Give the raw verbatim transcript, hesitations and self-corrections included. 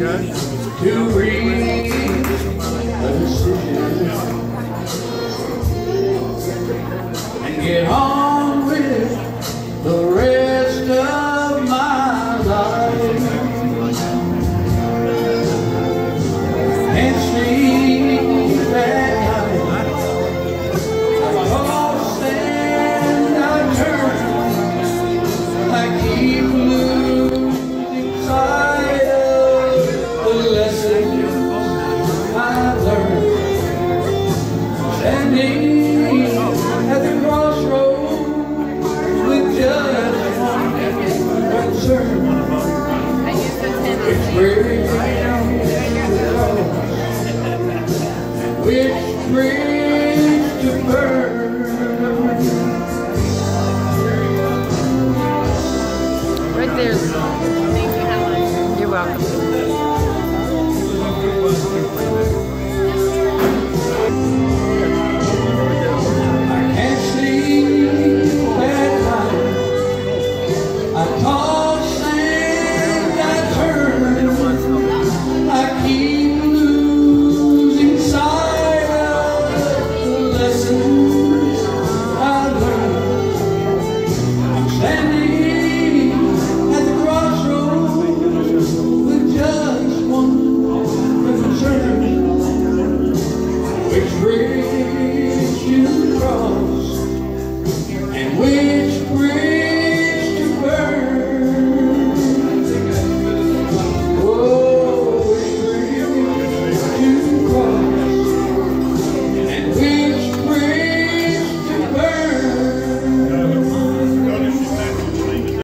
to reach a decision and get on with the rest of my life and sleep at night. I toss and I turn, I keep losing sight of the lessons I learned, standing at the crossroads with just one concern. It's where which bridge to burn. Right there. Thank you, Helen. You're welcome.